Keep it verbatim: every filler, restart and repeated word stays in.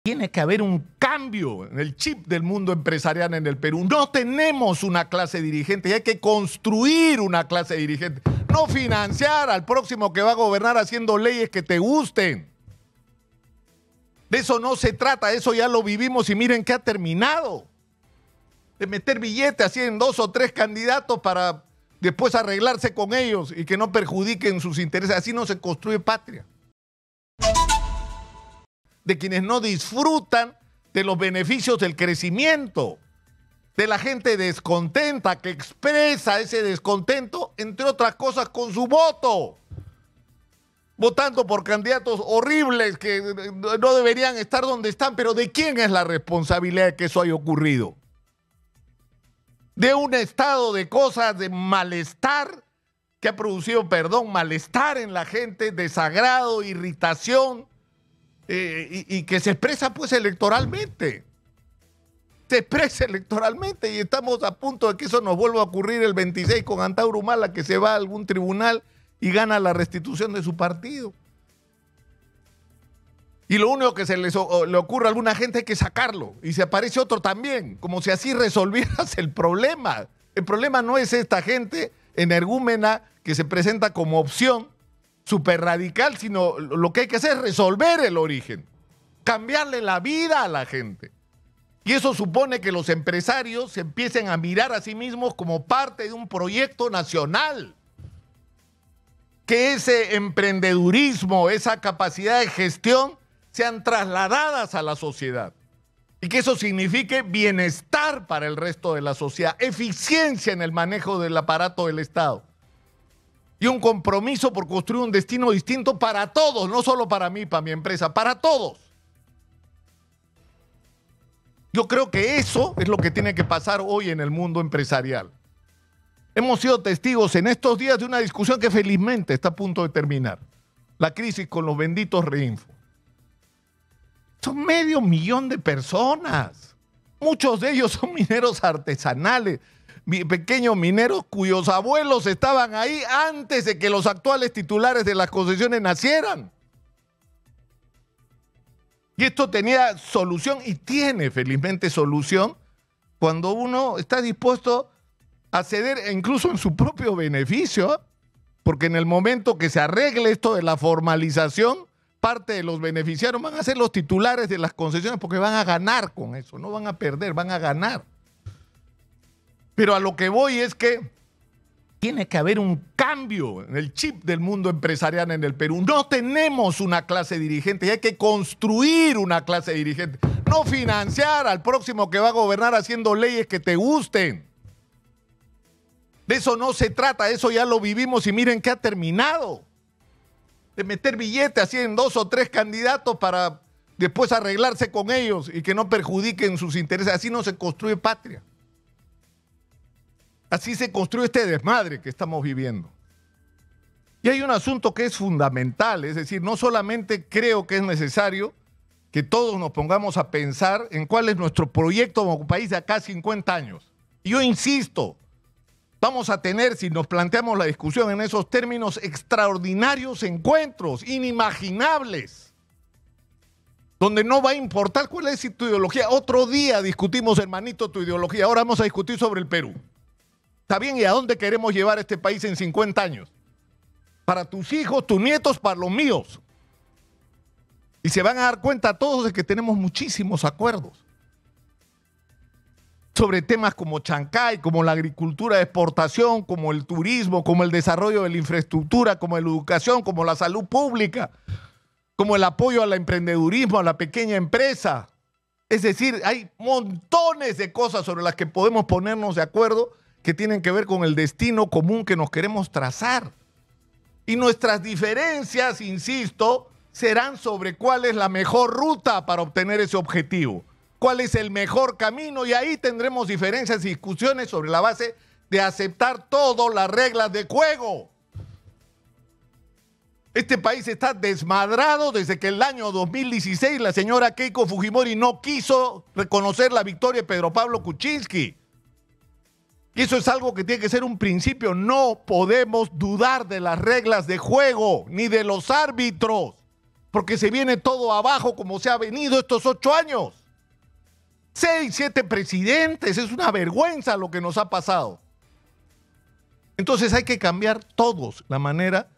Tiene que haber un cambio en el chip del mundo empresarial en el Perú. No tenemos una clase dirigente y hay que construir una clase dirigente. No financiar al próximo que va a gobernar haciendo leyes que te gusten. De eso no se trata, eso ya lo vivimos y miren qué ha terminado. De meter billetes así en dos o tres candidatos para después arreglarse con ellos y que no perjudiquen sus intereses. Así no se construye patria. De quienes no disfrutan de los beneficios del crecimiento, de la gente descontenta que expresa ese descontento, entre otras cosas, con su voto, votando por candidatos horribles que no deberían estar donde están. Pero ¿de quién es la responsabilidad de que eso haya ocurrido? De un estado de cosas, de malestar, que ha producido, perdón, malestar en la gente, desagrado, irritación, Eh, y, y que se expresa pues electoralmente, se expresa electoralmente y estamos a punto de que eso nos vuelva a ocurrir el veintiséis con Antauro Humala, que se va a algún tribunal y gana la restitución de su partido. Y lo único que se les, o, le ocurre a alguna gente es que sacarlo y se aparece otro también, como si así resolvieras el problema. El problema no es esta gente energúmena que se presenta como opción súper radical, sino lo que hay que hacer es resolver el origen, cambiarle la vida a la gente. Y eso supone que los empresarios se empiecen a mirar a sí mismos como parte de un proyecto nacional, que ese emprendedurismo, esa capacidad de gestión sean trasladadas a la sociedad y que eso signifique bienestar para el resto de la sociedad, eficiencia en el manejo del aparato del Estado. Y un compromiso por construir un destino distinto para todos, no solo para mí, para mi empresa, para todos. Yo creo que eso es lo que tiene que pasar hoy en el mundo empresarial. Hemos sido testigos en estos días de una discusión que felizmente está a punto de terminar. La crisis con los benditos Reinfo. Son medio millón de personas. Muchos de ellos son mineros artesanales, pequeños mineros cuyos abuelos estaban ahí antes de que los actuales titulares de las concesiones nacieran. Y esto tenía solución y tiene felizmente solución cuando uno está dispuesto a ceder incluso en su propio beneficio, porque en el momento que se arregle esto de la formalización, parte de los beneficiarios van a ser los titulares de las concesiones porque van a ganar con eso, no van a perder, van a ganar. Pero a lo que voy es que tiene que haber un cambio en el chip del mundo empresarial en el Perú. No tenemos una clase dirigente y hay que construir una clase dirigente. No financiar al próximo que va a gobernar haciendo leyes que te gusten. De eso no se trata, eso ya lo vivimos y miren qué ha terminado. De meter billetes así en dos o tres candidatos para después arreglarse con ellos y que no perjudiquen sus intereses. Así no se construye patria. Así se construye este desmadre que estamos viviendo. Y hay un asunto que es fundamental, es decir, no solamente creo que es necesario que todos nos pongamos a pensar en cuál es nuestro proyecto como país de acá a cincuenta años. Y yo insisto, vamos a tener, si nos planteamos la discusión en esos términos, extraordinarios encuentros, inimaginables, donde no va a importar cuál es tu ideología. Otro día discutimos, hermanito, tu ideología, ahora vamos a discutir sobre el Perú. ¿Está bien? ¿Y a dónde queremos llevar este país en cincuenta años? Para tus hijos, tus nietos, para los míos. Y se van a dar cuenta todos de que tenemos muchísimos acuerdos sobre temas como Chancay, como la agricultura de exportación, como el turismo, como el desarrollo de la infraestructura, como la educación, como la salud pública, como el apoyo al emprendedurismo, a la pequeña empresa. Es decir, hay montones de cosas sobre las que podemos ponernos de acuerdo que tienen que ver con el destino común que nos queremos trazar. Y nuestras diferencias, insisto, serán sobre cuál es la mejor ruta para obtener ese objetivo, cuál es el mejor camino, y ahí tendremos diferencias y discusiones sobre la base de aceptar todas las reglas de juego. Este país está desmadrado desde que el año dos mil dieciséis la señora Keiko Fujimori no quiso reconocer la victoria de Pedro Pablo Kuczynski. Y eso es algo que tiene que ser un principio. No podemos dudar de las reglas de juego, ni de los árbitros. porque se viene todo abajo como se ha venido estos ocho años. Seis, siete presidentes, es una vergüenza lo que nos ha pasado. Entonces hay que cambiar todos la manera